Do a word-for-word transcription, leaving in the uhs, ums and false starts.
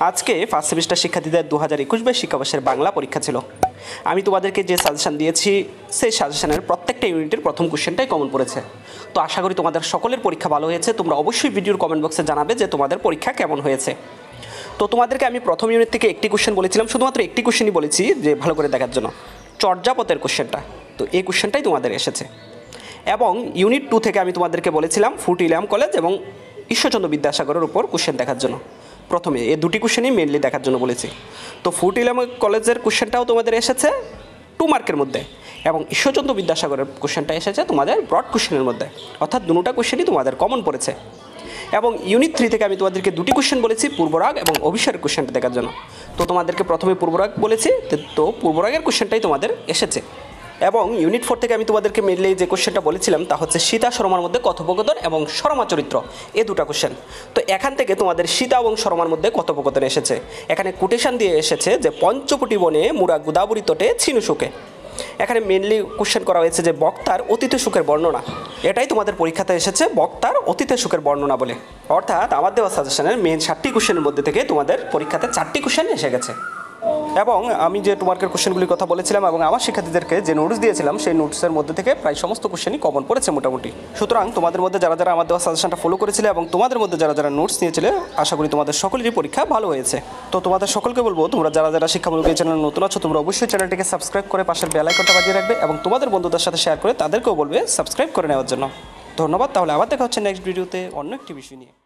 আজকে first semester শিক্ষার্থীদের দু হাজার একুশ বাইশ শিক্ষাবর্ষের বাংলা পরীক্ষা ছিল। আমি তোমাদেরকে যে সাজেশন দিয়েছি সেই সাজেশনের প্রত্যেকটা ইউনিটের প্রথম কোশ্চেনটাই কমন পড়েছে। তো আশা করি তোমাদের সকলের পরীক্ষা ভালো হয়েছে। তোমরা অবশ্যই ভিডিওর কমেন্ট বক্সে জানাবে যে তোমাদের পরীক্ষা কেমন হয়েছে। তো তোমাদেরকে আমি প্রথম ইউনিট থেকে একটি কোশ্চেন বলেছিলাম, শুধুমাত্র একটি কোশ্চেনই বলেছি যে ভালো করে দেখার জন্য, চর্যাপদের কোশ্চেনটা। তো এই কোশ্চেনটাই তোমাদের এসেছে। এবং ইউনিট টু থেকে আমি তোমাদেরকে বলেছিলাম ফুট ইলিয়াম কলেজ এবং ঈশ্বরচন্দ্র বিদ্যাসাগরের উপর কোশ্চেন দেখার জন্য। প্রথমে এই দুটি কোশ্চেনই মেনলি দেখার জন্য বলেছি। তো ফুট ইলিয়াম কলেজের কোশ্চেনটাও তোমাদের এসেছে টু মার্কের মধ্যে, এবং ঈশ্বরচন্দ্র বিদ্যাসাগরের কোশ্চেনটা এসেছে তোমাদের ব্রড কোশ্চেনের মধ্যে, অর্থাৎ দুটোটা কোশ্চেনই তোমাদের কমন পড়েছে। এবং ইউনিট থ্রি থেকে আমি তোমাদেরকে দুটি কোশ্চেন বলেছি, পূর্বরাগ এবং অভিসারের কোশ্চেনটা দেখার জন্য। তো তোমাদেরকে প্রথমে পূর্বরাগ বলেছি, তো পূর্বরাগের কোশ্চেনটাই তোমাদের এসেছে। এবং ইউনিট ফোর থেকে আমি তোমাদেরকে মেনলি যে কোশ্চেনটা বলেছিলাম তা হচ্ছে সীতা সরমার মধ্যে কথোপকথন এবং সরমা চরিত্র, এই দুটো কোশ্চেন। তো এখান থেকে তোমাদের সীতা এবং সরমার মধ্যে কথোপকথন এসেছে। এখানে কোটেশন দিয়ে এসেছে যে পঞ্চকুটি বনে মুরা গোদাবরী তটে ছিনু সুখে। এখানে মেনলি কোশ্চেন করা হয়েছে যে বক্তার অতীত সুখের বর্ণনা। এটাই তোমাদের পরীক্ষাতে এসেছে, বক্তার অতীত সুখের বর্ণনা বলে। অর্থাৎ আমার দেওয়া সাজেশনের মেন ষাটটি কোশ্চেনের মধ্যে থেকে তোমাদের পরীক্ষাতে চারটি কোশ্চেন এসে গেছে। এবং আমি যে তোমার্কের কোশ্চেনগুলির কথা বলেছিলাম এবং আমার শিক্ষার্থীদেরকে যে নোটস দিয়েছিলাম সেই নোটসের মধ্যে থেকে প্রায় সমস্ত কোশ্চেনই কমন পড়েছে মোটামুটি। সুতরাং তোমাদের মধ্যে যারা যারা আমার দেওয়া সাজেশনটা ফলো করেছিলে এবং তোমাদের মধ্যে যারা যারা নোটস নিয়েছিলে, আশা করি তোমাদের সকলেরই পরীক্ষা ভালো হয়েছে। তো তোমাদের সকলকে বলবো, তোমরা যারা যারা শিক্ষামূলক এই চ্যানেল নতুন আছো, তোমরা অবশ্যই চ্যানেলটিকে সাবস্ক্রাইব করে পাশের বেল আইকনটা বাজিয়ে রাখবে এবং তোমাদের বন্ধুদের সাথে শেয়ার করে তাদেরকেও বলবে সাবস্ক্রাইব করে নেওয়ার জন্য। ধন্যবাদ। তাহলে আবার দেখা হচ্ছে নেক্সট ভিডিওতে অন্য একটি বিষয় নিয়ে।